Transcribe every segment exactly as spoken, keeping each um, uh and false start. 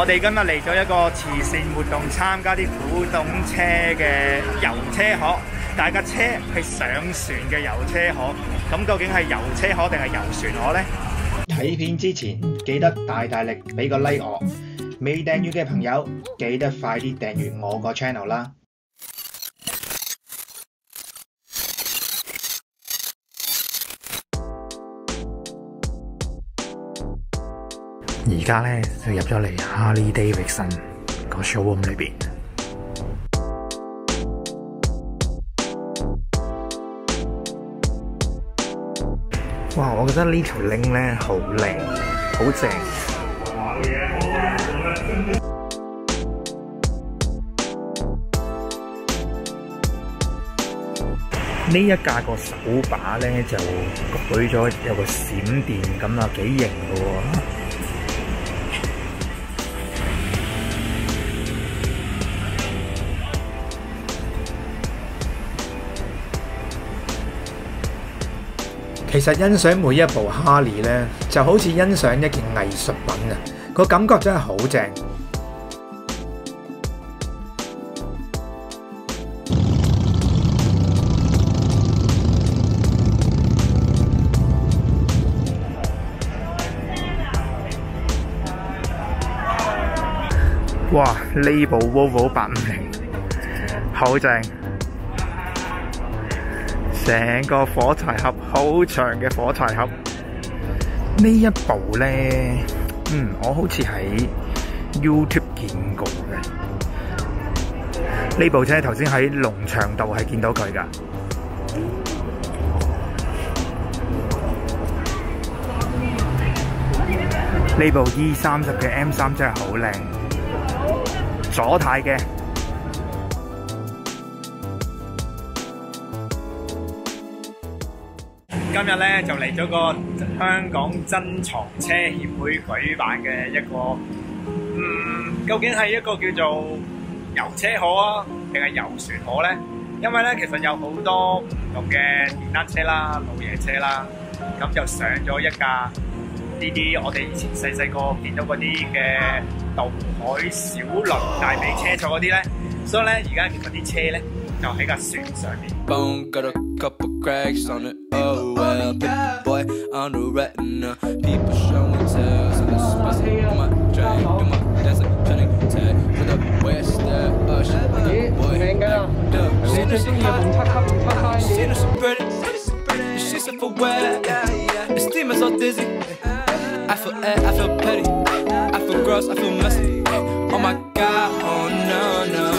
我哋今日嚟咗一個慈善活動，參加啲古董車嘅遊車河，大架車係上船嘅遊車河。咁究竟係遊車河定係遊船河呢？睇片之前記得大大力俾個 like 我，未訂閱嘅朋友記得快啲訂閱我個 channel 啦。而家咧就入咗嚟 Harley Davidson 個 showroom 裏邊。哇！我覺得呢條 link 咧好靚，好正。呢一架個手把咧就舉咗有個閃電咁啊，幾型㗎喎！其實欣賞每一部 Harley 咧，就好似欣賞一件藝術品啊！個感覺真係好正。哇！呢部 Volvo 八五零好正。成個火柴盒好長嘅火柴盒，呢一部呢，嗯，我好似喺 YouTube 見過嘅。呢部車頭先喺農場道係見到佢㗎。呢部 E 三十嘅 M 三真係好靚，左軚嘅。今日咧就嚟咗個香港珍藏車協會舉辦嘅一個，嗯，究竟係一個叫做遊車河啊，定係遊船河咧？因為咧其實有好多唔同嘅電單車啦、老爺車啦，咁就上咗一架呢啲我哋以前細細個見到嗰啲嘅渡海小輪大尾車坐嗰啲咧，所以咧而家其實啲車咧就喺架船上面。Oh well, big boy on the retina. People showing tails in the spots. Do my drink, do my dance like Channing Tatum. With the west that ocean, boy. She knows she knows she pretty. She's so for wet. The steam is so dizzy. I feel air, I feel petty. I feel gross, I feel messy. Oh my god, oh no no.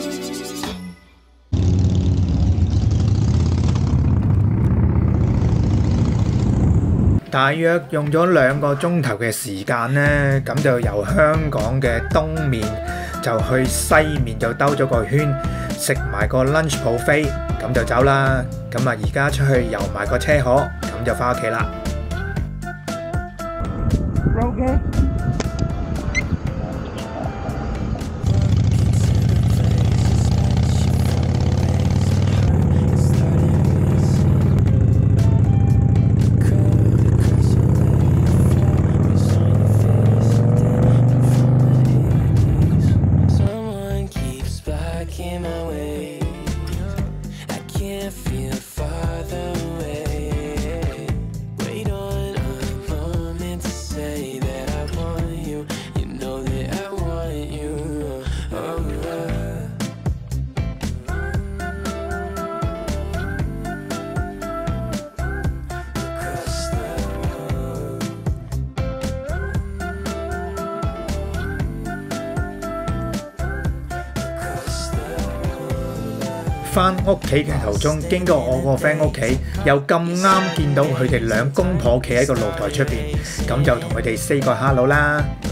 大約用咗兩個鐘頭嘅時間呢，咁就由香港嘅東面就去西面就兜咗個圈，食埋個 lunch buffet，咁就走啦。咁啊，而家出去遊埋個車河，咁就返屋企啦。Okay.翻屋企嘅途中，經過我個 friend 屋企，又咁啱見到佢哋兩公婆企喺個露台出邊，咁就同佢哋 say 個 hello 啦。